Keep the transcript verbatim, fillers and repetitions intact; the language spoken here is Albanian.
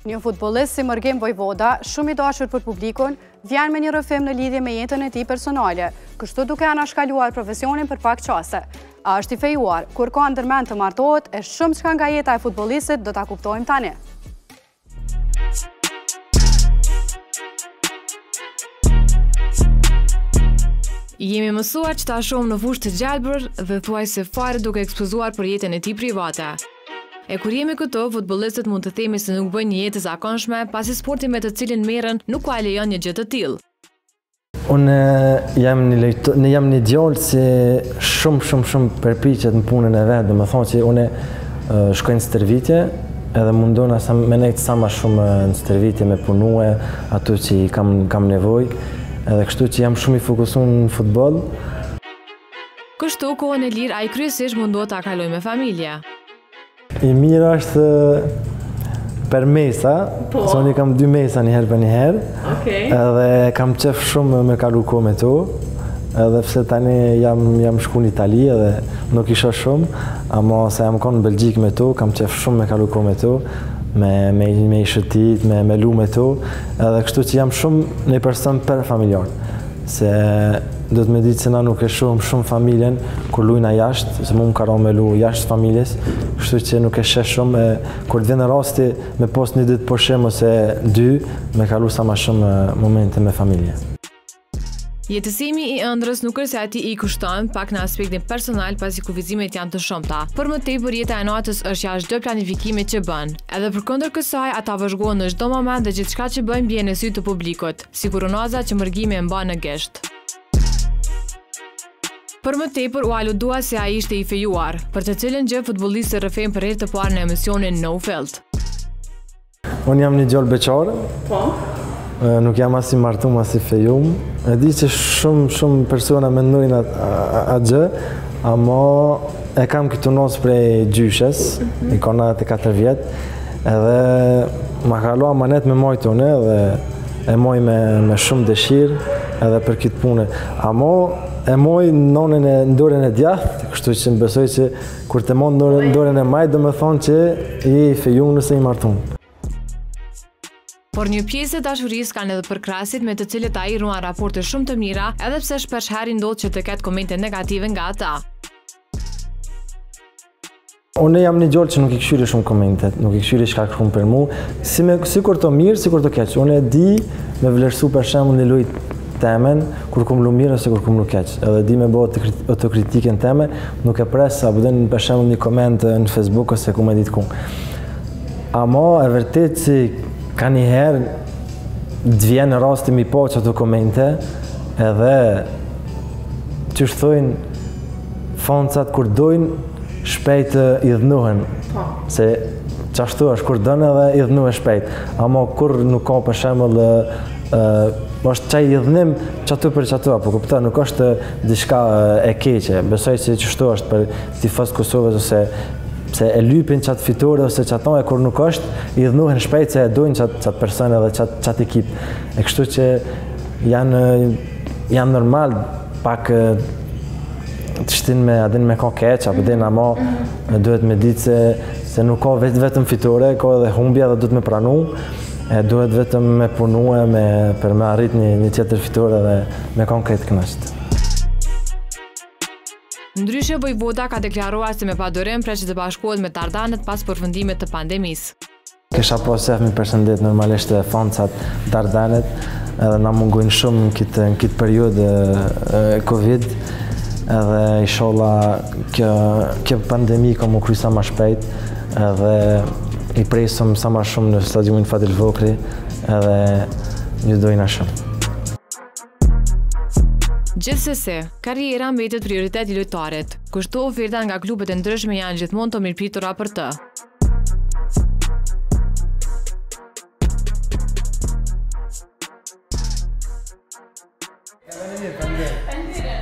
Një futbollist si Mërgim Vojvoda, shumë i dashur për publikun, vjen me një rrëfim në lidhje me jetën e tij personale, kështu duke anashkaluar profesionin për pak qase. A është i fejuar, kur ka ndërmend të martohet, e shumë çka nga jeta e futbollistit do ta kuptojmë tani. Jemi mësuar që ta shohim në fushë të gjelbër dhe thuajse fare duke ekspozuar për jetën e tij private. E kur jemi këto, futbollistët mund të themi se nuk bëjnë një jetë të zakonshme, pasi sporti me të cilin merren nuk ka lejon një gjë të tillë. Unë jam një lejto, ne jam një djalë që shumë shumë shumë përpiqet në punën e vet, domethënë që unë uh, shkoj në stërvitje, edhe mundona sa me nejt sa më shumë në stërvitje me punue ato që kam kam nevojë, edhe kështu që jam shumë i fokusuar në futboll. Kështu kohën e lirë ai kryesisht mundohet ta kalojë me familje. I mirë është për mesa, po. Se unë kam dy mesa një herë për një herë, okay. Edhe kam qef shumë me kalu kohë me to, edhe pse tani jam, jam shku në Itali edhe nuk isha shumë, ama se jam konë në Belgjik me to, kam qef shumë me kalu kohë me to, me, me, me i shëtit, me, me lu me to, edhe kështu që jam shumë një person për familjar, se do të me ditë se na nuk e shumë shumë familjen kur lujna jashtë, se mu më karon me lu jashtë familjes, kështu që nuk e sheh shumë, e, kur të vjen rasti me post një ditë pushim ose dy, me kalu sa ma shumë momente me familje. Jetësimi i ëndrrës nuk është se ati i kushton pak në aspektin personal pasi kufizimet janë të shumta. Por më tepër jeta e natës është jashtë çdo planifikimit që bën. Edhe përkundër kësaj ata vëzhgohen në çdo moment dhe gjithçka që bëjnë bie në sy të publikut, si kuronaza që Mërgimi e mban në gesht. Për më tepër u aludua se ai ishte i fejuar, për të cilën gjë futbollisti rrëfejnë për herë të parë në emisionin No Filter. Unë jam një djalë beqar, po. Nuk jam as i martum, as i fejum. E di që shumë shumë persona mendojnë atë gjë, ama e kam këtu nosë prej gjyshes, mm-hmm. I kona të katër vjet, edhe ma kalo amanet me mojtë unë, edhe e moj me, me shumë dëshirë, edhe për këtë punë. Ama e moj nonën e ndorën e djathtë, kështu që më besoj që kur të moj ndorën e majtë, do me thonë që i fejum nëse i martum. Por një pjesë e dashurisë kanë edhe përkrasit me të cilët ai ruan raporte shumë të mira, edhe pse shpesh herë ndodh që të ketë komente negative nga ata. Unë jam një djalë që nuk i këshyri shumë komentet, nuk i këshyri shka shumë për mu, si, me, si kur të mirë, si kur të keq. Unë e di me vlerësu për shembull një lojë temen, kur kum lu mirë ose kur kum lu keq. Edhe di me bëhet autokritikën teme, nuk e pres apo den për shembull një koment në Facebook ose ku më ditë ku. Ama e vërtet që ka një herë të vjen rasti mi po që ato komente, edhe që shthojnë foncat kur dojnë shpejt i dhënuhen, se qashtu është kur dënë edhe i dhënuhe shpejt, ama kur nuk ka për shembull është qaj i dhënim qatu për qatu, apo kupta, nuk është diçka e keqe, besoj që qështu është për tifos Kosovës ose se e lypin qatë fitore ose qatë e kur nuk është, i dhënuhen shpejt se e dojnë qatë, qatë person edhe qatë, qatë ekip. E kështu që janë, janë normal pak të shtin me adin me ka keq, apo din ama duhet me ditë se, se nuk ka vet, vetëm fitore, ka edhe humbja dhe duhet me pranu, e duhet vetëm me punu e me, për me arrit një, një tjetër fitore dhe me ka këtë kënaqët. Ndryshe Vojvoda ka deklaruar se me padurim preqë të bashkohet me Dardanet pas përfundimit të pandemisë. Kisha po sef mi përshëndet normalisht fancat Dardanet, edhe na mungojnë shumë në këtë, në këtë periudhë Covid, edhe inshallah kjo, kjo pandemi ka mu kry sa ma shpejt, edhe i presëm sa ma shumë në stadiumin Fadil Vokri, edhe një dojna shumë. Gjithsesi, karriera mbetet prioritet i lojtarit, kështu ofertat nga klubet e ndryshme janë gjithmonë të mirëpritura për të. Faleminderit.